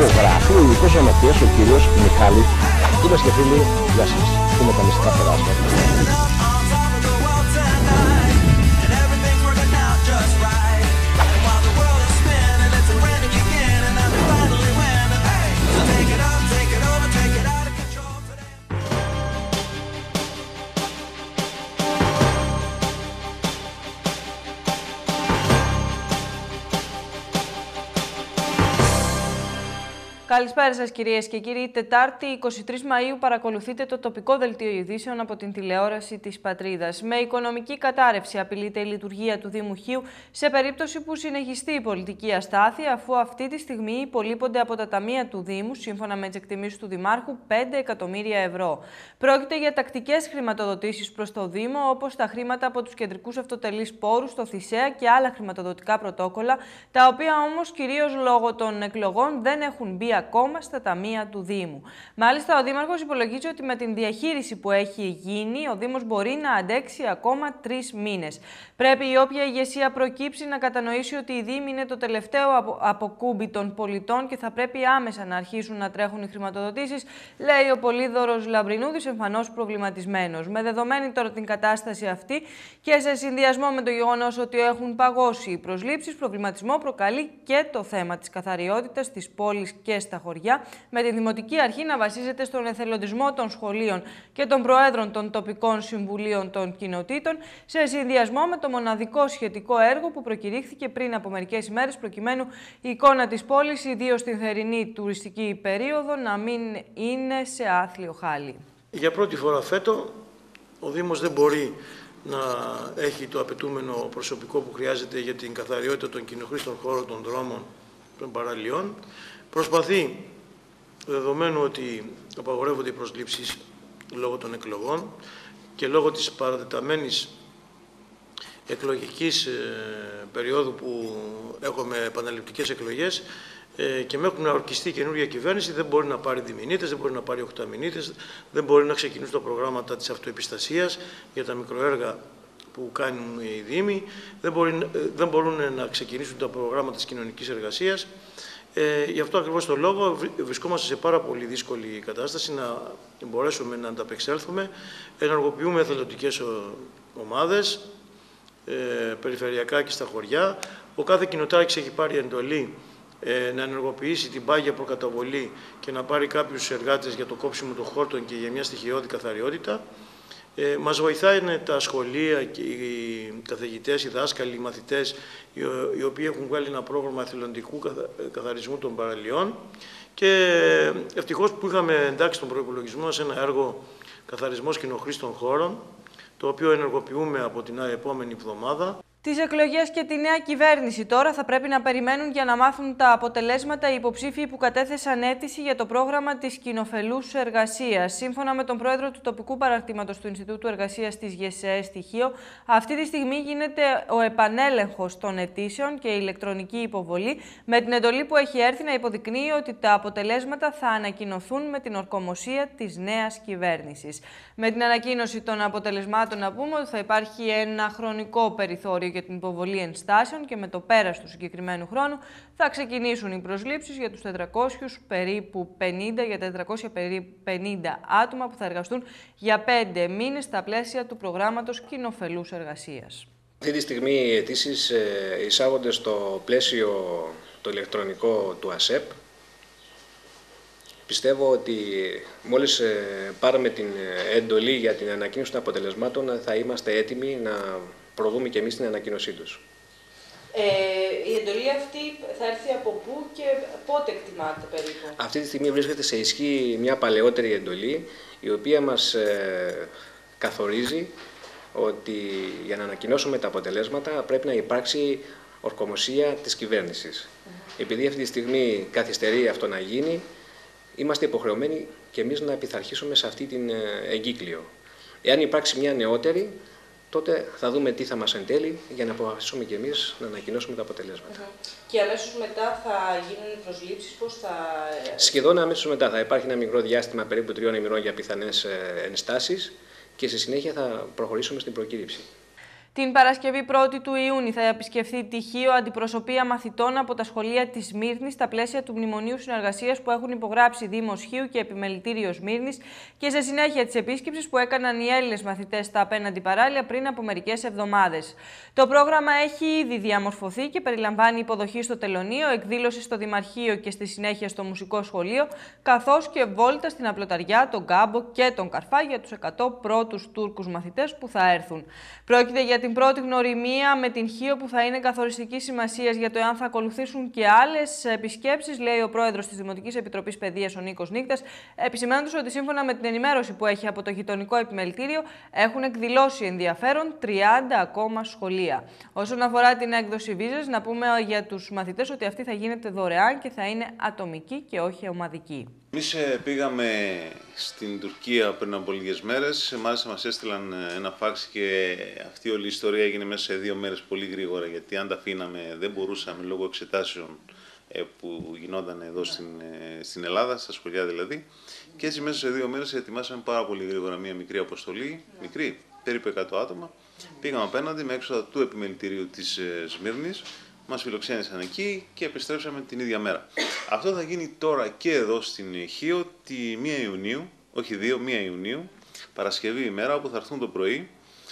Δημοσιογράφοι, ο Ειδικός Γραμματέας, ο κύριος Μιχάλης. Φίλες και φίλοι, γεια σας. Είμαι τα μυστικά περάσματα. Καλησπέρα σας κυρίες και κύριοι. Τετάρτη 23 Μαΐου παρακολουθείτε το τοπικό δελτίο ειδήσεων από την τηλεόραση της Πατρίδας. Με οικονομική κατάρρευση απειλείται η λειτουργία του Δήμου Χίου σε περίπτωση που συνεχιστεί η πολιτική αστάθεια, αφού αυτή τη στιγμή υπολείπονται από τα ταμεία του Δήμου, σύμφωνα με τις εκτιμήσεις του Δημάρχου, 5 εκατομμύρια ευρώ. Πρόκειται για τακτικές χρηματοδοτήσεις προς το Δήμο, όπως τα χρήματα από τους κεντρικούς αυτοτελείς πόρους, το ΘΙΣΕΑ και άλλα χρηματοδοτικά πρωτόκολλα, τα οποία όμως κυρίως λόγω των εκλογών δεν έχουν μπει ακόμα στα ταμεία του Δήμου. Μάλιστα, ο Δήμαρχος υπολογίζει ότι με την διαχείριση που έχει γίνει, ο Δήμος μπορεί να αντέξει ακόμα 3 μήνες. Πρέπει η όποια ηγεσία προκύψει να κατανοήσει ότι η Δήμη είναι το τελευταίο αποκούμπι των πολιτών και θα πρέπει άμεσα να αρχίσουν να τρέχουν οι χρηματοδοτήσεις, λέει ο Πολύδωρος Λαμπρινούδης, εμφανώς προβληματισμένος. Με δεδομένη τώρα την κατάσταση αυτή και σε συνδυασμό με το γεγονός ότι έχουν παγώσει οι προσλήψεις, προβληματισμό προκαλεί και το θέμα της καθαριότητας της πόλης και στα χωριά, με τη Δημοτική Αρχή να βασίζεται στον εθελοντισμό των σχολείων και των προέδρων των τοπικών συμβουλίων των κοινοτήτων, σε συνδυασμό με το μοναδικό σχετικό έργο που προκηρύχθηκε πριν από μερικές ημέρες, προκειμένου η εικόνα της πόλης, ιδίως στην θερινή τουριστική περίοδο, να μην είναι σε άθλιο χάλι. Για πρώτη φορά φέτο, ο Δήμος δεν μπορεί να έχει το απαιτούμενο προσωπικό που χρειάζεται για την καθαριότητα των κοινοχρήστων χώρων, των δρόμων, των παραλιών. Προσπαθεί, δεδομένου ότι απαγορεύονται οι προσλήψεις λόγω των εκλογών και λόγω της παρατεταμένης εκλογικής περίοδου που έχουμε επαναληπτικές εκλογές και με έχουν ορκιστεί καινούργια κυβέρνηση, δεν μπορεί να πάρει διμηνίτες, δεν μπορεί να πάρει οχταμηνίτες, δεν μπορεί να ξεκινήσουν τα προγράμματα της αυτοεπιστασίας για τα μικροέργα που κάνουν οι Δήμοι, δεν μπορούν να ξεκινήσουν τα προγράμματα της κοινωνικής εργασίας. Γι' αυτό ακριβώς το λόγο βρισκόμαστε σε πάρα πολύ δύσκολη κατάσταση να μπορέσουμε να ανταπεξέλθουμε. Ενεργοποιούμε εθελοντικές ομάδες, περιφερειακά και στα χωριά. Ο κάθε κοινοτάρχης έχει πάρει εντολή να ενεργοποιήσει την πάγια προκαταβολή και να πάρει κάποιους εργάτες για το κόψιμο των χόρτων και για μια στοιχειώδη καθαριότητα. Μας βοηθάνε τα σχολεία και οι καθηγητές, οι δάσκαλοι, οι μαθητές, οι οποίοι έχουν βγάλει ένα πρόγραμμα εθελοντικού καθαρισμού των παραλιών και ευτυχώς που είχαμε εντάξει τον προϋπολογισμό σε ένα έργο καθαρισμός κοινοχρήστων χώρων, το οποίο ενεργοποιούμε από την επόμενη εβδομάδα. Τις εκλογές και τη νέα κυβέρνηση τώρα θα πρέπει να περιμένουν για να μάθουν τα αποτελέσματα οι υποψήφοι που κατέθεσαν αίτηση για το πρόγραμμα της κοινοφελούς εργασίας. Σύμφωνα με τον πρόεδρο του τοπικού παραρτήματος του Ινστιτούτου Εργασίας της ΓΕΣΕΕ στοιχείο, αυτή τη στιγμή γίνεται ο επανέλεγχος των αιτήσεων και η ηλεκτρονική υποβολή, με την εντολή που έχει έρθει να υποδεικνύει ότι τα αποτελέσματα θα ανακοινωθούν με την ορκομοσία της νέας κυβέρνησης. Με την ανακοίνωση των αποτελεσμάτων, να πούμε ότι θα υπάρχει ένα χρονικό περιθώριο για την υποβολή ενστάσεων και με το πέρας του συγκεκριμένου χρόνου θα ξεκινήσουν οι προσλήψεις για τους 400 περίπου 50, για τα 450 άτομα που θα εργαστούν για 5 μήνες στα πλαίσια του προγράμματος κοινοφελούς εργασίας. Αυτή τη στιγμή οι αιτήσεις εισάγονται στο πλαίσιο το ηλεκτρονικό του ΑΣΕΠ. Πιστεύω ότι μόλις πάρουμε την εντολή για την ανακοίνωση των αποτελεσμάτων θα είμαστε έτοιμοι να προβούμε και εμείς την ανακοίνωσή τους. Η εντολή αυτή θα έρθει από πού και πότε εκτιμάτε περίπου? Αυτή τη στιγμή βρίσκεται σε ισχύ μια παλαιότερη εντολή, η οποία μας καθορίζει ότι για να ανακοινώσουμε τα αποτελέσματα πρέπει να υπάρξει ορκομοσία της κυβέρνησης. Επειδή αυτή τη στιγμή καθυστερεί αυτό να γίνει, είμαστε υποχρεωμένοι και εμείς να πειθαρχήσουμε σε αυτή την εγκύκλιο. Εάν υπάρξει μια νεότερη, τότε θα δούμε τι θα μας εντέλει για να αποφασίσουμε και εμείς να ανακοινώσουμε τα αποτελέσματα. Και αμέσως μετά θα γίνουν οι προσλήψεις, πώς θα... Σχεδόν αμέσως μετά θα υπάρχει ένα μικρό διάστημα περίπου 3 ημερών για πιθανές ενστάσεις και στη συνέχεια θα προχωρήσουμε στην προκήρυξη. Την Παρασκευή 1η του Ιούνιου θα επισκεφθεί τυχείο αντιπροσωπεία μαθητών από τα σχολεία της Σμύρνης στα πλαίσια του Μνημονίου Συνεργασίας που έχουν υπογράψει Δήμος Χίου και Επιμελητήριο Σμύρνης και σε συνέχεια της επίσκεψης που έκαναν οι Έλληνες μαθητές στα απέναντι παράλια πριν από μερικές εβδομάδες. Το πρόγραμμα έχει ήδη διαμορφωθεί και περιλαμβάνει υποδοχή στο τελωνείο, εκδήλωση στο Δημαρχείο και στη συνέχεια στο Μουσικό Σχολείο, καθώς και βόλτα στην Απλωταριά, τον Κάμπο και τον Καρφά για τους 100 πρώτους Τούρκους μαθητές που θα έρθουν. Πρόκειται για την πρώτη γνωριμία με την Χίο που θα είναι καθοριστική σημασίας για το εάν θα ακολουθήσουν και άλλες επισκέψεις, λέει ο πρόεδρος της Δημοτικής Επιτροπής Παιδείας, ο Νίκος Νύκτας, επισημαίνοντας ότι σύμφωνα με την ενημέρωση που έχει από το γειτονικό επιμελητήριο έχουν εκδηλώσει ενδιαφέρον 30 ακόμα σχολεία. Όσον αφορά την έκδοση βίζας, να πούμε για τους μαθητές ότι αυτή θα γίνεται δωρεάν και θα είναι ατομική και όχι ομαδική. Εμείς πήγαμε στην Τουρκία πριν από λίγες μέρες, μάλιστα μας έστειλαν ένα φάξ και αυτή όλη η ιστορία έγινε μέσα σε 2 μέρες πολύ γρήγορα, γιατί αν τα αφήναμε δεν μπορούσαμε λόγω εξετάσεων που γινόταν εδώ στην Ελλάδα, στα σχολεία δηλαδή, και έτσι μέσα σε 2 μέρες ετοιμάσαμε πάρα πολύ γρήγορα μια μικρή αποστολή, μικρή, περίπου 100 άτομα, πήγαμε απέναντι με έξοδα του επιμελητηρίου της Σμύρνης. Μας φιλοξένησαν εκεί και επιστρέψαμε την ίδια μέρα. Αυτό θα γίνει τώρα και εδώ στην Χίο τη 1 Ιουνίου, όχι 2, 1 Ιουνίου, Παρασκευή ημέρα, όπου θα έρθουν το πρωί.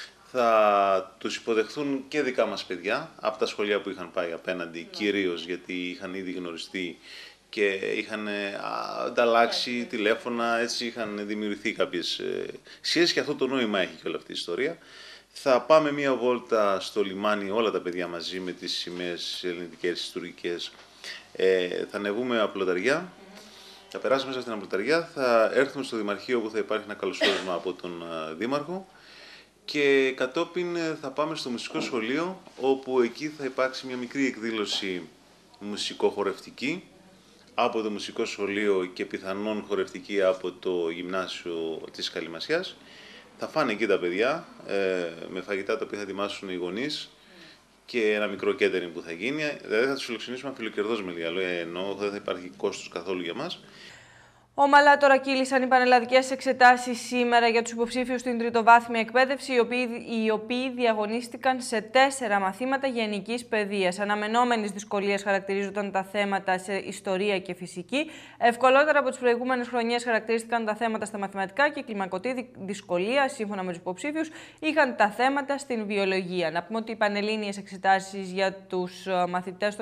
Θα τους υποδεχθούν και δικά μας παιδιά, από τα σχολεία που είχαν πάει απέναντι, κυρίως γιατί είχαν ήδη γνωριστεί και είχαν ανταλλάξει τηλέφωνα, έτσι είχαν δημιουργηθεί κάποιες σχέσεις και αυτό το νόημα έχει και όλη αυτή η ιστορία. Θα πάμε μία βόλτα στο λιμάνι όλα τα παιδιά μαζί με τις σημαίες ελληνικές, τις τουρκικές. Θα ανεβούμε Απλωταριά, θα περάσουμε μέσα στην Απλωταριά, θα έρθουμε στο Δημαρχείο όπου θα υπάρχει ένα καλωσόρισμα από τον Δήμαρχο και κατόπιν θα πάμε στο Μουσικό Σχολείο όπου εκεί θα υπάρξει μια μικρή εκδήλωση μουσικοχορευτική από το Μουσικό Σχολείο και πιθανόν χορευτική από το Γυμνάσιο της Καλυμασιάς. Θα φάνε εκεί τα παιδιά με φαγητά τα οποία θα ετοιμάσουν οι γονείς και ένα μικρό catering που θα γίνει. Δηλαδή θα τους φιλοξενήσουμε αφιλοκερδώς με λίγα λόγια, ενώ δεν θα υπάρχει κόστος καθόλου για μας. Ομαλά τώρα κύλησαν οι πανελλαδικές εξετάσεις σήμερα για τους υποψήφιους στην τριτοβάθμια εκπαίδευση, οι οποίοι διαγωνίστηκαν σε 4 μαθήματα γενικής παιδείας. Αναμενόμενης δυσκολίας χαρακτηρίζονταν τα θέματα σε ιστορία και φυσική. Ευκολότερα από τις προηγούμενες χρονιές χαρακτηρίστηκαν τα θέματα στα μαθηματικά και κλιμακωτή δυσκολία, σύμφωνα με τους υποψήφιους, είχαν τα θέματα στην βιολογία. Να πούμε ότι οι πανελλήνιες εξετάσεις για τους μαθητές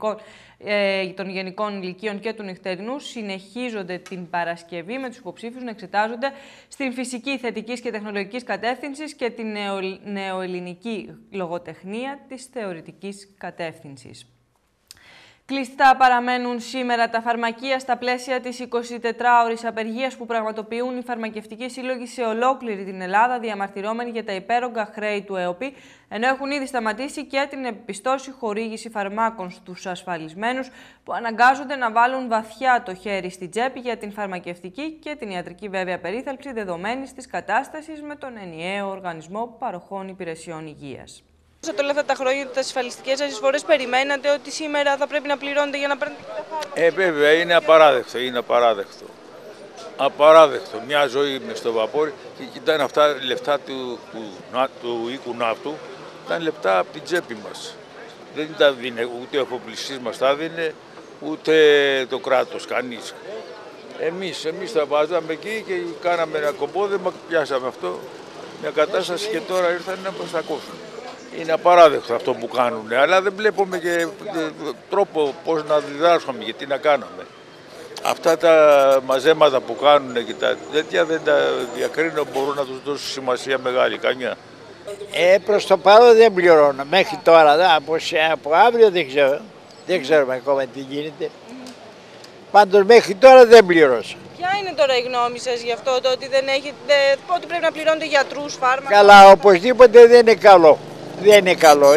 των γενικών ηλικίων και του νυχτερινού συνεχίζονται την Παρασκευή με τους υποψήφιους να εξετάζονται στην φυσική, θετικής και τεχνολογικής κατεύθυνσης και την νεοελληνική λογοτεχνία της θεωρητικής κατεύθυνσης. Κλειστά παραμένουν σήμερα τα φαρμακεία στα πλαίσια της 24ωρης απεργίας που πραγματοποιούν οι φαρμακευτικοί σύλλογοι σε ολόκληρη την Ελλάδα, διαμαρτυρώμενοι για τα υπέρογκα χρέη του ΕΟΠΗ, ενώ έχουν ήδη σταματήσει και την επιστώση χορήγηση φαρμάκων στους ασφαλισμένους που αναγκάζονται να βάλουν βαθιά το χέρι στην τσέπη για την φαρμακευτική και την ιατρική βέβαια περίθαλψη δεδομένης της κατάστασης με τον ενιαίο οργανισμό παροχών υπηρεσιών υγείας. Όλα αυτά τα χρόνια τις ασφαλιστικές σας εισφορές περιμένατε ότι σήμερα θα πρέπει να πληρώνετε για να παίρνετε τα φάρμακα? Βέβαια, είναι απαράδεκτο, είναι απαράδεκτο. Απαράδεκτο. Μια ζωή μες στο βαπόρι και κοιτάνε αυτά λεφτά του οίκου ναύτου, ήταν λεπτά από την τσέπη μας. Δεν τα δίνε, ούτε ο εφοπλιστής μας τα δίνε, ούτε το κράτος, κανείς. Εμείς τα βάζαμε εκεί και κάναμε ένα κομπόδεμα, πιάσαμε αυτό, μια κατάσταση και τώρα ήρθαν να μας τα κόψουν. Είναι απαράδεκτο αυτό που κάνουν, αλλά δεν βλέπουμε και τρόπο πώς να διδάσκουμε και τι να κάνουμε. Αυτά τα μαζέματα που κάνουν και τα τέτοια δεν τα διακρίνω, μπορούν να τους δώσουν σημασία μεγάλη, κανιά. Προς το παρόν δεν πληρώνω, μέχρι τώρα, από αύριο δεν ξέρω. Δεν ξέρουμε ακόμα τι γίνεται. Πάντως μέχρι τώρα δεν πληρώσα. Ποια είναι τώρα η γνώμη σας γι' αυτό, το ότι, ότι πρέπει να πληρώνετε γιατρούς, φάρμακα? Καλά, οπωσδήποτε δεν είναι καλό. Δεν είναι καλό,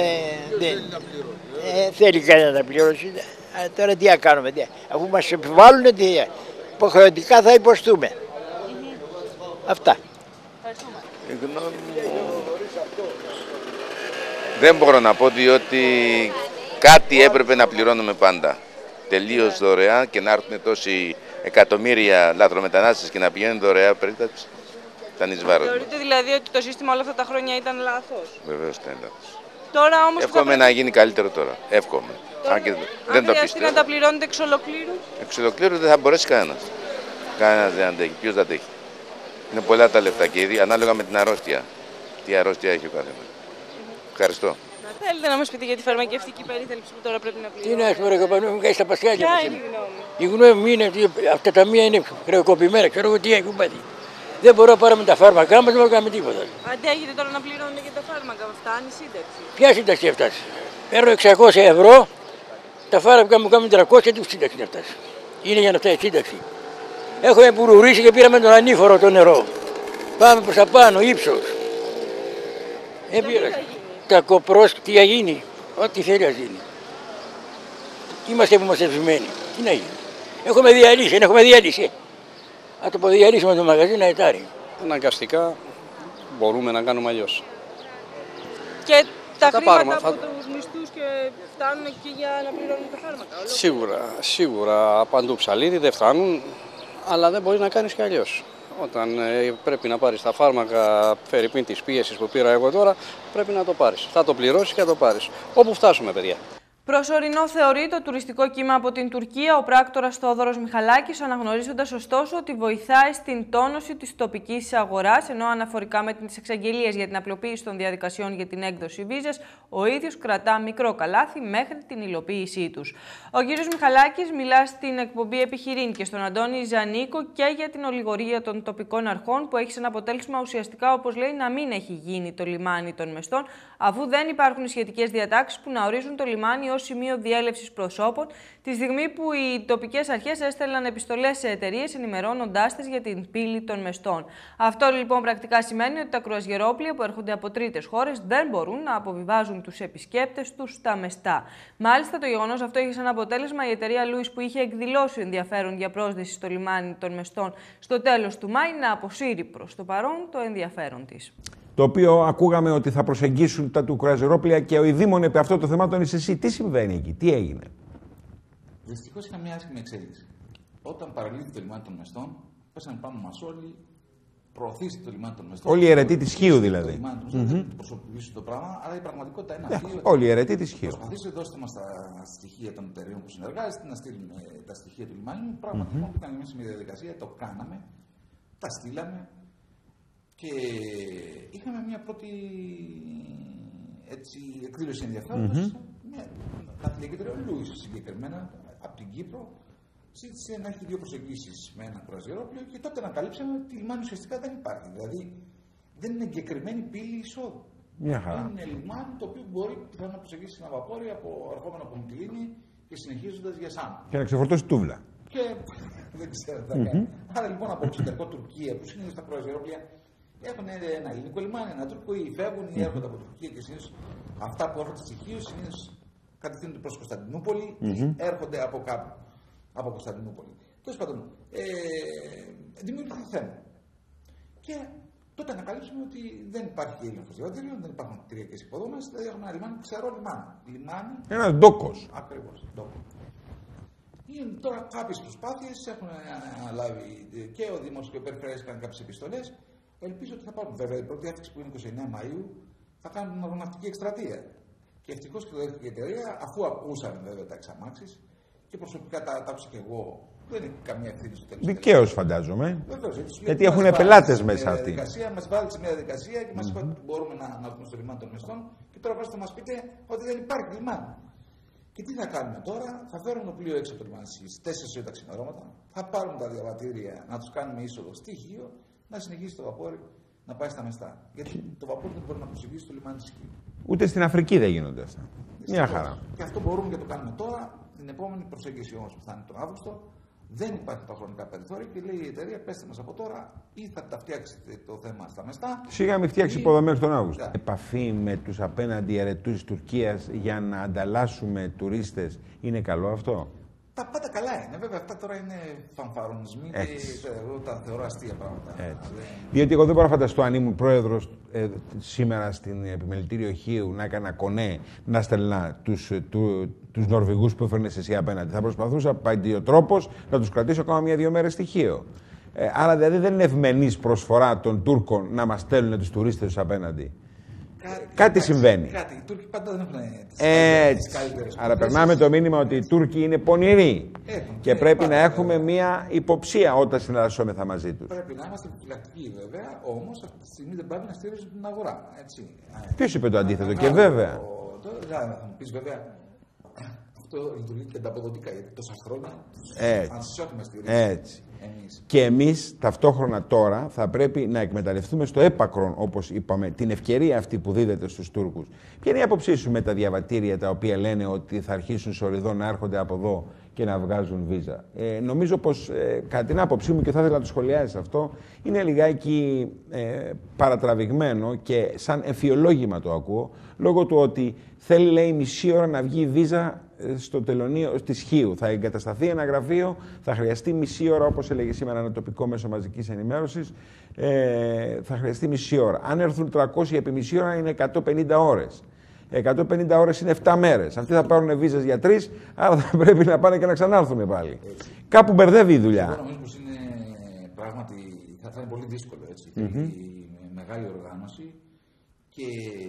θέλει κανένα να πληρώσει. Τώρα τι να κάνουμε, αφού μας επιβάλλουν, υποχρεωτικά θα υποστούμε. Αυτά. Η γνώμη μου δεν μπορώ να πω, διότι κάτι έπρεπε να πληρώνουμε πάντα. Τελείως δωρεάν και να έρθουν τόσοι εκατομμύρια λαθρομετανάστες και να πηγαίνουν δωρεάν περίπτωση. ήταν εις βάρος. Θεωρείτε δηλαδή ότι το σύστημα όλα αυτά τα χρόνια ήταν λάθος? Βεβαίως ήταν λάθος. Τώρα όμως εύχομαι να γίνει καλύτερο τώρα. Εύχομαι. Τώρα, αν και αν δεν το χρειαστεί πιστεύω. να τα πληρώνετε εξ ολοκλήρου? Εξ ολοκλήρου δεν θα μπορέσει κανένας. Κανένας δεν αντέχει. Ποιος δεν αντέχει. Είναι πολλά τα λεφτά και ήδη ανάλογα με την αρρώστια. Τι αρρώστια έχει ο καθένας. Ευχαριστώ. Θέλετε να μας πείτε για τη φαρμακευτική περίθαλψη που τώρα πρέπει να πληρώνετε? Τι να σου πω, ρε κοπανού, μου κάνεις τα πασχάλια. Ποια είναι η γνώμη? Η γνώμη μου είναι ότι αυτά τα μία είναι χρεοκοπημένα. Ξέρω εγώ τι έχουν πάθει. Δεν μπορώ να πάρω με τα φάρμακά μας, δεν μπορώ να κάνουμε τίποτα. Αντέχετε τώρα να πληρώνετε και τα φάρμακα, φτάνει η σύνταξη? Ποια σύνταξη έφτασε? Παίρνω 600 ευρώ, τα φάρμακα μου κάνουν 300 και τι σύνταξη να φτάσει. Είναι για να φτάσει η σύνταξη. Έχουμε πουρουρίσει και πήραμε τον ανήφορο το νερό. Πάμε προς τα πάνω, ύψος. Τα κοπρός, τι θα γίνει, ό,τι θέλει να γίνει. Είμαστε που είμαστε ευημένοι. Τι να γίνει. Έχουμε διαλύσει, δεν έχουμε διαλύσει. Αν το διαλύσουμε το μαγαζί να ετάρει. Αναγκαστικά μπορούμε να κάνουμε αλλιώς. Και τα χρήματα από τους μισθούς και φτάνουν και για να πληρώνουν τα φάρμακα? Σίγουρα παντού ψαλίδι δεν φτάνουν, αλλά δεν μπορεί να κάνεις και αλλιώς. Όταν πρέπει να πάρεις τα φάρμακα φερειπίν της πίεσης που πήρα εγώ τώρα, πρέπει να το πάρεις. Θα το πληρώσεις και θα το πάρεις. Όπου φτάσουμε, παιδιά. Προσωρινό θεωρεί το τουριστικό κύμα από την Τουρκία ο πράκτορας Θόδωρος Μιχαλάκης, αναγνωρίζοντας ωστόσο ότι βοηθάει στην τόνωση της τοπικής αγοράς, ενώ αναφορικά με τις εξαγγελίες για την απλοποίηση των διαδικασιών για την έκδοση βίζας, ο ίδιος κρατά μικρό καλάθι μέχρι την υλοποίησή τους. Ο κ. Μιχαλάκης μιλά στην εκπομπή Επιχειρήν και στον Αντώνη Ζανίκο και για την ολιγορία των τοπικών αρχών, που έχει σαν αποτέλεσμα ουσιαστικά, όπως λέει, να μην έχει γίνει το λιμάνι των Μεστών, αφού δεν υπάρχουν σχετικές διατάξεις που να ορίζουν το λιμάνι ως σημείο διέλευσης προσώπων, τη στιγμή που οι τοπικές αρχές έστελναν επιστολές σε εταιρείες ενημερώνοντάς τις για την πύλη των Μεστών. Αυτό λοιπόν πρακτικά σημαίνει ότι τα κρουαζιερόπλοια που έρχονται από τρίτες χώρες δεν μπορούν να αποβιβάζουν τους επισκέπτες τους στα Μεστά. Μάλιστα, το γεγονός αυτό είχε σαν αποτέλεσμα η εταιρεία Louis, που είχε εκδηλώσει ενδιαφέρον για πρόσδεση στο λιμάνι των Μεστών στο τέλος του Μάη, να αποσύρει προς το παρόν το ενδιαφέρον της. Το οποίο ακούγαμε ότι θα προσεγγίσουν τα του κρουαζιερόπλοια και ο ειδήμων επί αυτό το θέμα τον είσαι εσύ. Τι συμβαίνει εκεί, τι έγινε? Δυστυχώς είχα μια άσχημη εξέλιξη. Όταν παραλύθηκε το λιμάνι των Μεστών, πέσανε πάνω μας όλοι, προωθήσει το λιμάνι των Μεστών. Όλοι οι αιρετοί της Χίου δηλαδή. Το λιμάνι των Μεστών, δεν προσωποποιήσουν το πράγμα, αλλά η πραγματικότητα είναι αυτή. Όλοι οι αιρετοί της Χίου. Προσπαθήστε, δώστε μας τα στοιχεία των εταιρείων που συνεργάζεστε, να στείλουμε τα στοιχεία του λιμάνιου. Πραγματικά που ήταν μέσα σε μια διαδικασία, το κάναμε, τα στείλαμε. Και είχαμε μια πρώτη εκδήλωση ενδιαφέροντος. Τα τηλεκέντρια Louis συγκεκριμένα από την Κύπρο ζήτησε να έχει δύο προσεγγίσεις με ένα κρουαζιερόπλοιο και τότε ανακαλύψαμε ότι λιμάνι ουσιαστικά δεν υπάρχει. Δηλαδή δεν είναι εγκεκριμένη πύλη εισόδου. Μια χαρά. Είναι λιμάνι το οποίο μπορεί να προσεγγίσει ένα βαπόρι ερχόμενο από Μυτιλήνη και συνεχίζοντας για Σάμ. Και να ξεφορτώσει τούβλα. Και δεν ξέρω τι θα κάνει. Άρα λοιπόν από εξωτερικό Τουρκία που συνήθως τα κρουαζιερόπλοια έχουν ένα ελληνικό λιμάνι, ένα Τούρκο, ή φεύγουν ή έρχονται από Τουρκία και συνήθως αυτά που έρχονται στοιχείως συνήθως κατευθύνονται προς Κωνσταντινούπολη ή έρχονται από κάπου. Από Κωνσταντινούπολη. Τέλος πάντων, δημιουργήθηκε θέμα. Και τότε ανακαλύψαμε ότι δεν υπάρχει έλεγχος διαβατήριων, δεν υπάρχουν κτηριακές υποδομές, δηλαδή έχουμε ένα λιμάνι, ξερό λιμάνι. Ένας ντόκος. Ακριβώς, ντόκο. Τώρα κάποιες προσπάθειες έχουν λάβει και ο Δήμος και ο Περιφερειάρχης κάνουν κάποιες επιστολές. Ελπίζω ότι θα πάρουν. Βέβαια, η πρώτη αύξηση που είναι 29 Μαΐου θα κάνουν την ορμαναυτική εκστρατεία. Και ευτυχώς και το δέχτηκε η εταιρεία, αφού ακούσαν βέβαια τα εξαμάξεις και προσωπικά τα άκουσα και εγώ. Δεν είναι καμία ευθύνη στο τέλος. Δικαίως φαντάζομαι. Βεβαίως. Γιατί έχουν πελάτες μέσα αυτοί. Μας βάλει σε μια διαδικασία και μας είπατε ότι μπορούμε να βγούμε στο λιμάνι των Μεστών και τώρα πρέπει να μας πείτε ότι δεν υπάρχει λιμάνι. Και τι θα κάνουμε τώρα, θα φέρουν το πλοίο έξω από το λιμάνι στις 4 τα ξημερώματα, θα πάρουν τα διαβατήρια να τους κάνουμε είσοδο στοιχείο, να συνεχίσει το βαπόρι να πάει στα Μεστά. Γιατί το βαπόρι δεν μπορεί να προσεγγίσει το λιμάνι της Χίου. Ούτε στην Αφρική δεν γίνονται αυτά. Μια χαρά. Και αυτό μπορούμε και το κάνουμε τώρα. Την επόμενη προσέγγιση όμως που θα είναι τον Αύγουστο, δεν υπάρχουν τα χρονικά περιθώρια και λέει η εταιρεία: πέστε μας από τώρα ή θα τα φτιάξετε το θέμα στα Μεστά. Σιγά μην φτιάξει υποδομές τον Αύγουστο. Επαφή με τους απέναντι αιρετούς της Τουρκίας για να ανταλλάσσουμε τουρίστες, είναι καλό αυτό? Τα πάντα καλά είναι. Βέβαια, αυτά τώρα είναι φανφαρονισμοί και εγώ τα θεωρώ αστεία πράγματα. Διότι εγώ δεν μπορώ να φανταστώ αν ήμουν πρόεδρος σήμερα στην επιμελητήριο Χίου να έκανα κονέ να στελνά τους Νορβηγούς που έφερνες εσύ απέναντι. Θα προσπαθούσα παντιοτρόπως να τους κρατήσω ακόμα 1-2 μέρες στη Χίο. Άρα δηλαδή δεν είναι ευμενής προσφορά των Τούρκων να μας στέλνουν τους τουρίστες τους απέναντι. Κάτι συμβαίνει. Οι Τούρκοι πάντα δεν έχουν τις καλύτερες. Άρα περνάμε το μήνυμα ότι οι Τούρκοι είναι πονηροί και πρέπει να έχουμε μία υποψία όταν συναλλασσόμεθα μαζί τους. Πρέπει να είμαστε επιφυλακτικοί βέβαια, όμως αυτή τη στιγμή δεν πρέπει να στηρίζουν την αγορά. Ποιος είπε το αντίθετο και βέβαια. Θα μου πεις βέβαια, αυτό λειτουργεί και ανταποδοτικά γιατί τόσα χρόνια τους έχουμε στηρίσει. Και εμείς ταυτόχρονα τώρα θα πρέπει να εκμεταλλευτούμε στο έπακρον, όπως είπαμε, την ευκαιρία αυτή που δίδεται στους Τούρκους. Ποια είναι η άποψή σου με τα διαβατήρια τα οποία λένε ότι θα αρχίσουν σοριδό να έρχονται από εδώ και να βγάζουν βίζα? Νομίζω πως, κατά την άποψή μου, και θα ήθελα να το σχολιάσεις αυτό, είναι λιγάκι παρατραβηγμένο και σαν εφιολόγημα το ακούω, λόγω του ότι θέλει, λέει, μισή ώρα να βγει η βίζα στο τελωνείο της Χίου. Θα εγκατασταθεί ένα γραφείο, θα χρειαστεί μισή ώρα, όπως έλεγε σήμερα ένα τοπικό μέσο μαζικής ενημέρωσης, θα χρειαστεί μισή ώρα. Αν έρθουν 300 επί μισή ώρα είναι 150 ώρες. 150 ώρες είναι 7 μέρες. Αυτοί θα πάρουν βίζες για 3, άρα θα πρέπει να πάνε και να ξανάρθουν πάλι. Κάπου μπερδεύει η δουλειά. Εγώ νομίζω πως είναι πράγματι, θα είναι πολύ δύσκολο, έτσι. Μεγάλη οργάνωση και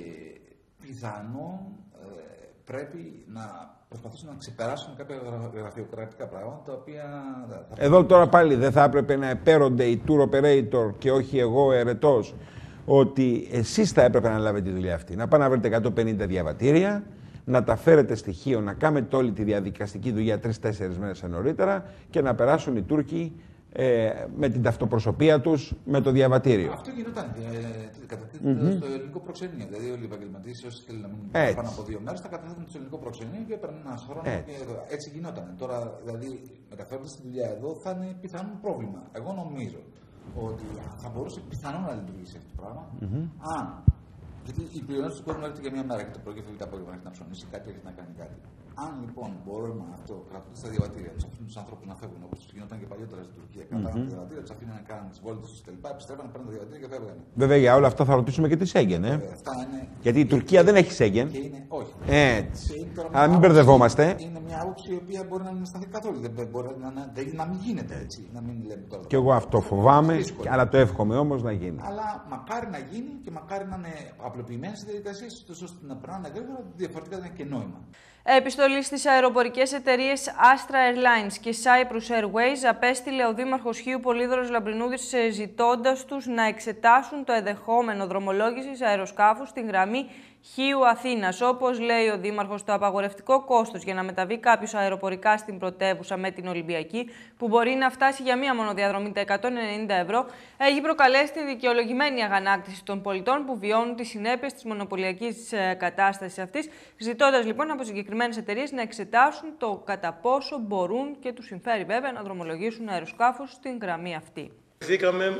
πιθανόν πρέπει να προσπαθήσουν να ξεπεράσουν κάποια γραφειοκρατικά πράγματα τα οποία. Εδώ τώρα πάλι δεν θα έπρεπε να επέρονται οι tour operator και όχι εγώ ερετός, ότι εσείς θα έπρεπε να λάβετε τη δουλειά αυτή. Να πάνε να βρείτε 150 διαβατήρια, να τα φέρετε στοιχείο, να κάνετε όλη τη διαδικαστική δουλειά 3-4 μέρες νωρίτερα και να περάσουν οι Τούρκοι με την ταυτοπροσωπία τους με το διαβατήριο. Αυτό γινόταν στο ελληνικό προξενείο. Δηλαδή, όλοι οι επαγγελματίες, όσοι θέλουν να μείνουν πάνω από 2 μέρες, θα καταθέτουν στο ελληνικό προξενείο και έπαιρναν ένα χρόνο. Έτσι γινόταν. Τώρα, δηλαδή, μεταφέροντας τη δουλειά εδώ, θα είναι πιθανό πρόβλημα. Εγώ νομίζω ότι θα μπορούσε πιθανόν να λειτουργήσει αυτό το πράγμα. Αν. Γιατί η πλειονότητα του κόσμου έρχεται για μια μέρα και το πρωί και φεύγει το απόγευμα, έχει να ψωνίσει κάτι, έχει να κάνει κάτι. Αν λοιπόν μπορούμε αυτό, κρατώντα τα διαβατήρια, του αφήνουν του ανθρώπου να φεύγουν όπω γινόταν και παλιότερα στην Τουρκία, κρατάνε τα διαβατήρια, του αφήνουν να κάνουν τι βόλτε του κλπ. Επιστρέφανε, παίρνουν τα διαβατήρια και φεύγανε. Βέβαια για όλα αυτά θα ρωτήσουμε και τη Σέγγεν. Γιατί η Τουρκία δεν έχει Σέγγεν. Όχι. Έτσι. Αλλά μην μπερδευόμαστε. Είναι μια άποψη η οποία μπορεί να μην σταθεί καθόλου. Δεν μπορεί να μην γίνεται έτσι. Να μην λέμε τώρα. Και εγώ αυτό φοβάμαι, αλλά το εύχομαι όμω να γίνει. Αλλά μακάρι να γίνει και μακάρι να είναι απλοποιημένες οι διαδικασίες, ώστε να περνάνε γρήγορα, διαφορετικά δεν έχει και νόημα. Επιστολή στις αεροπορικές εταιρείες Astra Airlines και Cyprus Airways απέστειλε ο Δήμαρχος Χίου Πολύδωρος Λαμπρινούδης ζητώντας τους να εξετάσουν το ενδεχόμενο δρομολόγησης αεροσκάφους στην γραμμή Χίου Αθήνας. Όπως λέει ο Δήμαρχος, το απαγορευτικό κόστος για να μεταβεί κάποιος αεροπορικά στην πρωτεύουσα με την Ολυμπιακή, που μπορεί να φτάσει για μία μονοδιαδρομή τα 190 ευρώ, έχει προκαλέσει τη δικαιολογημένη αγανάκτηση των πολιτών που βιώνουν τις συνέπειες της μονοπωλιακής κατάστασης αυτής, ζητώντας λοιπόν από συγκεκριμένες εταιρείες να εξετάσουν το κατά πόσο μπορούν και τους συμφέρει βέβαια να δρομολογήσουν αεροσκάφους στην γραμμή αυτή. Βρήκαμε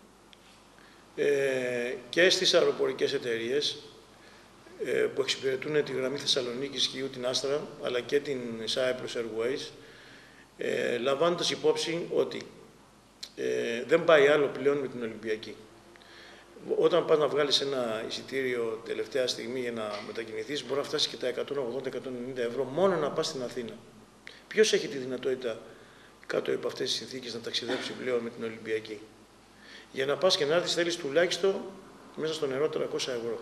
και στις αεροπορικές εταιρείες που εξυπηρετούν τη γραμμή Θεσσαλονίκης Χίου, την Άστρα, αλλά και την Cyprus Airways, λαμβάνοντας υπόψη ότι δεν πάει άλλο πλέον με την Ολυμπιακή. Όταν πας να βγάλεις ένα εισιτήριο τελευταία στιγμή για να μετακινηθείς, μπορεί να φτάσει και τα 180-190 ευρώ μόνο να πας στην Αθήνα. Ποιος έχει τη δυνατότητα κάτω από αυτές τις συνθήκες να ταξιδέψει πλέον με την Ολυμπιακή? Για να πας και να έρθεις θέλεις τουλάχιστον μέσα στο νερό 300 ευρώ.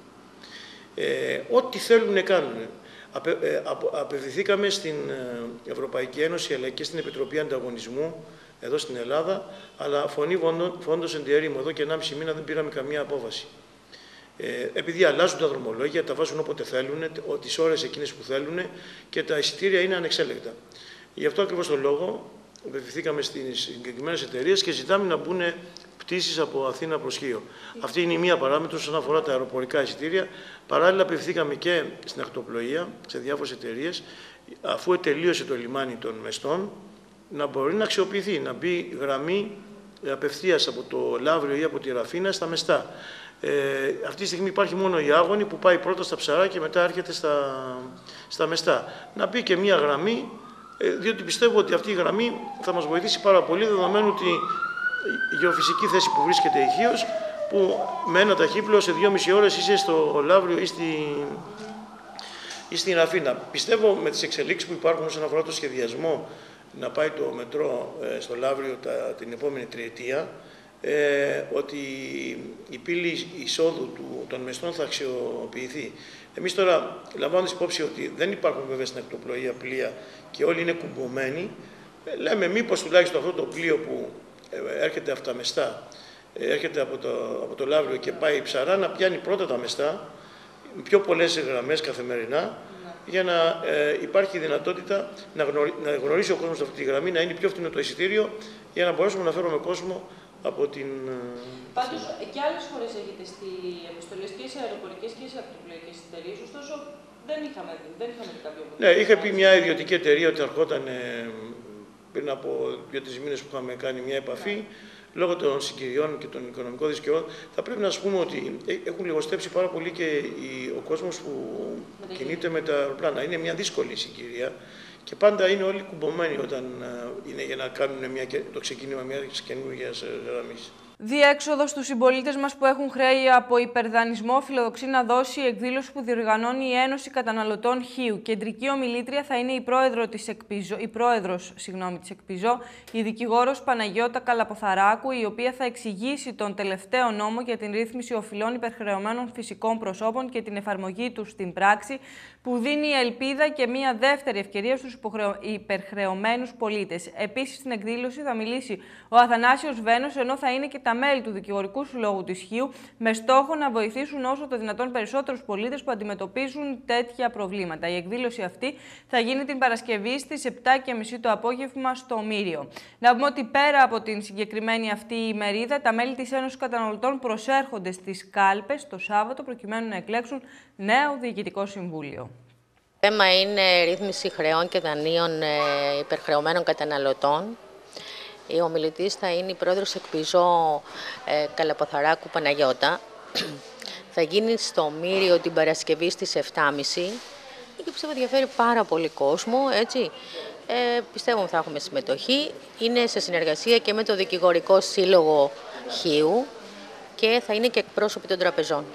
Ό,τι θέλουν κάνουν. Απευθυνθήκαμε στην Ευρωπαϊκή Ένωση αλλά και στην Επιτροπή Ανταγωνισμού εδώ στην Ελλάδα, αλλά φωνή φόντος εν τη ερήμο. Εδώ και 1,5 μήνα δεν πήραμε καμία απόφαση. Επειδή αλλάζουν τα δρομολόγια, τα βάζουν όποτε θέλουν, τις ώρες εκείνες που θέλουν και τα εισιτήρια είναι ανεξέλεγκτα. Γι' αυτό ακριβώς το λόγο απευθυνθήκαμε στις συγκεκριμένες εταιρείες και ζητάμε να μπουν πτήσεις από Αθήνα προς Χίο. Αυτή είναι η μία παράμετρος όσον αφορά τα αεροπορικά εισιτήρια. Παράλληλα, απευθυνθήκαμε και στην ακτοπλοεία, σε διάφορες εταιρείες, αφού τελείωσε το λιμάνι των Μεστών, να μπορεί να αξιοποιηθεί, να μπει γραμμή απευθείας από το Λαύριο ή από τη Ραφίνα στα Μεστά. Αυτή τη στιγμή υπάρχει μόνο η Άγωνη που πάει πρώτα στα Ψαρά και μετά έρχεται στα Μεστά. Να μπει και μία γραμμή, διότι πιστεύω ότι αυτή η γραμμή θα μας βοηθήσει πάρα πολύ, δεδομένου ότι η γεωφυσική θέση που βρίσκεται η Χίος, που με ένα ταχύπλοο σε 2,5 ώρες είσαι στο Λαύριο ή στην Ραφίνα. Πιστεύω με τις εξελίξεις που υπάρχουν όσον αφορά το σχεδιασμό να πάει το μετρό στο Λαύριο την επόμενη τριετία, ότι η πύλη εισόδου των μεστών θα αξιοποιηθεί. Εμείς τώρα, λαμβάνοντας υπόψη ότι δεν υπάρχουν βέβαια στην ακτοπλοεία πλοία και όλοι είναι κουμπωμένοι, λέμε μήπως τουλάχιστον αυτό το πλοίο που έρχεται από τα μεστά, έρχεται από το Λαύριο και πάει Ψαρά, να πιάνει πρώτα τα μεστά, πιο πολλές γραμμές καθημερινά, για να υπάρχει δυνατότητα να γνωρίσει ο κόσμος αυτή τη γραμμή, να είναι πιο φθηνό το εισιτήριο, για να μπορέσουμε να φέρουμε κόσμο από την... Πάντως, και άλλες φορές έχετε στη επιστολές και σε αεροπορικές και σε ακτοπλοϊκές εταιρείες, ωστόσο δεν είχαμε δει κάποιο αποτέλεσμα. Ναι, είχε πει μια ιδιωτική εταιρεία ότι ερχόταν πριν από 2-3 μήνες που είχαμε κάνει μια επαφή, λόγω των συγκυριών και των οικονομικών δυσκολιών. Θα πρέπει να σας πούμε ότι έχουν λιγοστέψει πάρα πολύ και ο κόσμος που κινείται με τα αεροπλάνα. Είναι μια δύσκολη συγκυρία και πάντα είναι όλοι κουμπωμένοι όταν είναι για να κάνουν το ξεκίνημα μιας καινούργιας γραμμής. Διέξοδο στους συμπολίτες μας που έχουν χρέη από υπερδανισμό φιλοδοξεί να δώσει η εκδήλωση που διοργανώνει η Ένωση Καταναλωτών Χίου. Κεντρική ομιλήτρια θα είναι η πρόεδρος της ΕΚΠΙΖΟ, η δικηγόρος Παναγιώτα Καλαποθαράκου, η οποία θα εξηγήσει τον τελευταίο νόμο για την ρύθμιση οφειλών υπερχρεωμένων φυσικών προσώπων και την εφαρμογή του στην πράξη, που δίνει ελπίδα και μια δεύτερη ευκαιρία στους υπερχρεωμένους πολίτες. Επίσης, στην εκδήλωση θα μιλήσει ο Αθανάσιος Βένος, ενώ θα είναι και τα μέλη του Δικηγορικού Συλλόγου της Χίου, με στόχο να βοηθήσουν όσο το δυνατόν περισσότερους πολίτες που αντιμετωπίζουν τέτοια προβλήματα. Η εκδήλωση αυτή θα γίνει την Παρασκευή στις 7:30 το απόγευμα στο Μύριο. Να πούμε ότι πέρα από την συγκεκριμένη αυτή ημερίδα, τα μέλη της Ένωσης Καταναλωτών προσέρχονται στις κάλπες το Σάββατο προκειμένου να εκλέξουν νέο Διοικητικό Συμβούλιο. Το θέμα είναι ρύθμιση χρεών και δανείων υπερχρεωμένων καταναλωτών. Η ομιλητής θα είναι η πρόεδρος ΕΚΠΙΖΟ Καλαποθαράκου Παναγιώτα. Θα γίνει στο Μύριο την Παρασκευή στις 7:30 και πιστεύω ενδιαφέρει πάρα πολύ κόσμο, έτσι. Πιστεύω ότι θα έχουμε συμμετοχή. Είναι σε συνεργασία και με το Δικηγορικό Σύλλογο Χίου και θα είναι και εκπρόσωποι των τραπεζών.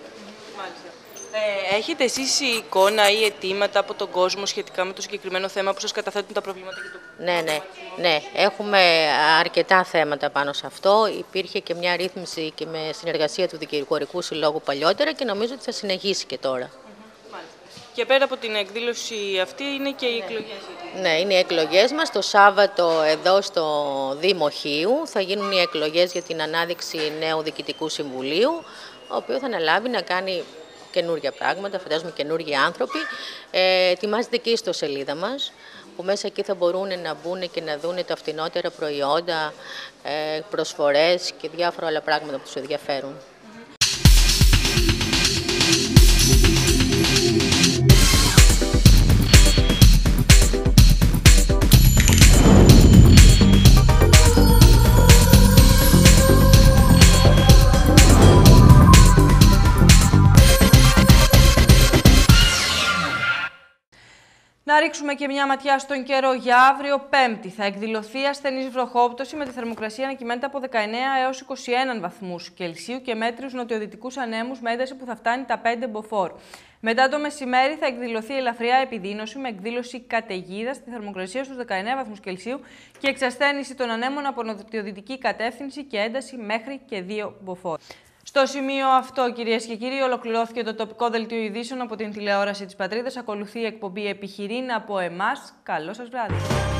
Έχετε εσείς εικόνα ή αιτήματα από τον κόσμο σχετικά με το συγκεκριμένο θέμα που σας καταθέτουν τα προβλήματα και το... Ναι. Έχουμε αρκετά θέματα πάνω σε αυτό. Υπήρχε και μια ρύθμιση και με συνεργασία του Δικηγορικού Συλλόγου παλιότερα και νομίζω ότι θα συνεχίσει και τώρα. Και πέρα από την εκδήλωση αυτή είναι και οι εκλογές. Ναι, είναι οι εκλογές μας. Το Σάββατο εδώ στο Δήμο Χίου θα γίνουν οι εκλογές για την ανάδειξη νέου Διοικητικού Συμβουλίου, ο οποίος θα αναλάβει να κάνει καινούργια πράγματα, φαντάζομαι καινούργιοι άνθρωποι. Ετοιμάζεται και η ιστοσελίδα μας, που μέσα εκεί θα μπορούν να μπουν και να δουν τα φθηνότερα προϊόντα, προσφορές και διάφορα άλλα πράγματα που τους ενδιαφέρουν. Να ρίξουμε και μια ματιά στον καιρό για αύριο Πέμπτη. Θα εκδηλωθεί ασθενής βροχόπτωση με τη θερμοκρασία να κυμαίνεται από 19 έως 21 βαθμούς Κελσίου και μέτριους νοτιοδυτικούς ανέμους με ένταση που θα φτάνει τα 5 μποφόρ. Μετά το μεσημέρι θα εκδηλωθεί ελαφριά επιδείνωση με εκδήλωση καταιγίδας στη θερμοκρασία στους 19 βαθμούς Κελσίου και εξασθένηση των ανέμων από νοτιοδυτική κατεύθυνση και ένταση μέχρι και 2 μποφόρ. Στο σημείο αυτό, κυρίες και κύριοι, ολοκληρώθηκε το τοπικό δελτίο ειδήσεων από την τηλεόραση της Πατρίδας. Ακολουθεί η εκπομπή Επιχειρήν από εμάς. Καλό σας βράδυ.